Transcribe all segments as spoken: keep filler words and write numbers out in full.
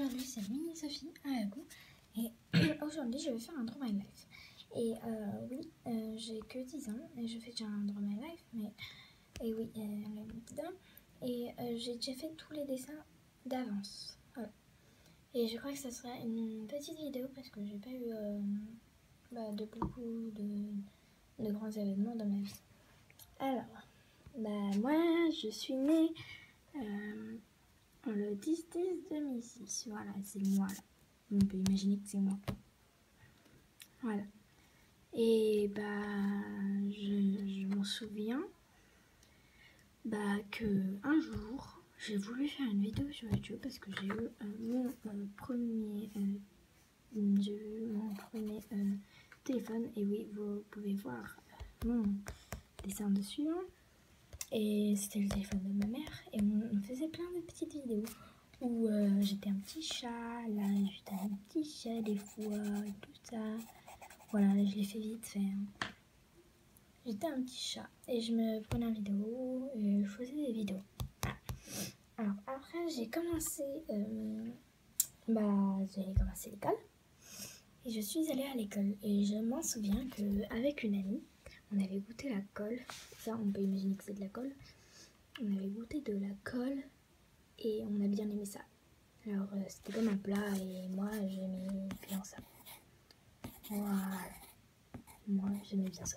Salut, c'est Mini Sophie à vous. Et aujourd'hui, je vais faire un Draw My Life. Et euh, oui, euh, j'ai que dix ans et je fais déjà un Draw My Life. Mais, et oui, euh, et euh, j'ai déjà fait tous les dessins d'avance. Voilà. Et je crois que ça sera une petite vidéo parce que j'ai pas eu euh, bah, de beaucoup de, de grands événements dans ma vie. Alors, bah, moi, je suis née euh, le dix dix deux mille six. Voilà, c'est moi là. On peut imaginer que c'est moi. Voilà. Et bah, je, je m'en souviens bah, que un jour, j'ai voulu faire une vidéo sur YouTube parce que j'ai eu euh, mon euh, premier, euh, j'ai eu mon premier euh, téléphone. Et oui, vous pouvez voir mon dessin dessus. Hein. Et c'était le téléphone de ma mère. Et on, on faisait plein de petites vidéos où euh, j'étais un petit chat, là j'étais un petit chat des fois et tout ça. Voilà, je l'ai fait vite fait. Hein. J'étais un petit chat et je me prenais en vidéo et je faisais des vidéos. Alors après j'ai commencé, euh, bah j'ai commencé l'école et je suis allée à l'école et je m'en souviens qu'avec une amie, on avait goûté la colle. Ça on peut imaginer que c'est de la colle. On avait goûté de la colle et on a bien aimé ça. Alors euh, c'était comme un plat et moi j'aimais bien ça. Voilà. Moi j'aimais bien ça.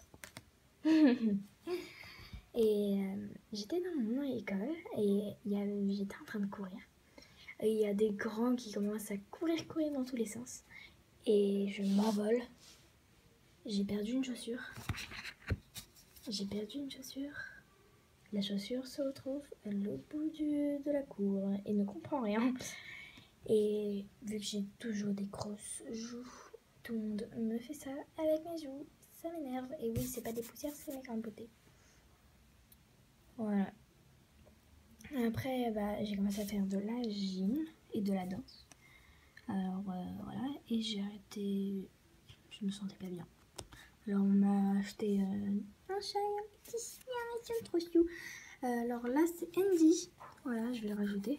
Et euh, j'étais dans mon école et j'étais en train de courir. Et il y a des grands qui commencent à courir, courir dans tous les sens. Et je m'envole. J'ai perdu une chaussure. J'ai perdu une chaussure. La chaussure se retrouve à l'autre bout du, de la cour et ne comprend rien. Et vu que j'ai toujours des grosses joues, tout le monde me fait ça avec mes joues. Ça m'énerve. Et oui, c'est pas des poussières, c'est mes grandes beautés. Voilà. Après, bah, j'ai commencé à faire de la gym et de la danse. Alors euh, voilà, et j'ai arrêté, je me sentais pas bien. Alors on m'a acheté euh, un chat et un petit chien, ils sont trop chou. Euh, alors là c'est Andy, voilà, je vais le rajouter.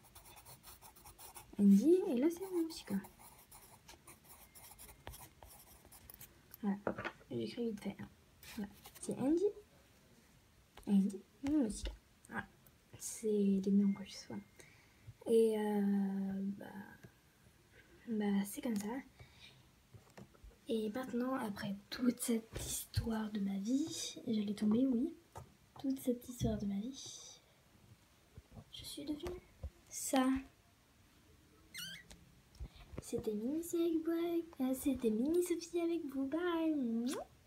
Andy, et là c'est Moussika. Voilà, j'écris vite fait. Voilà, c'est Andy, Andy, Moussika. Voilà, c'est des noms russes, voilà. Et euh, bah, bah c'est comme ça. Et maintenant, après toute cette histoire de ma vie, j'allais tomber, oui, toute cette histoire de ma vie, je suis devenue ça. C'était Mini Sophie avec vous, c'était Mini Sophie avec vous, bye.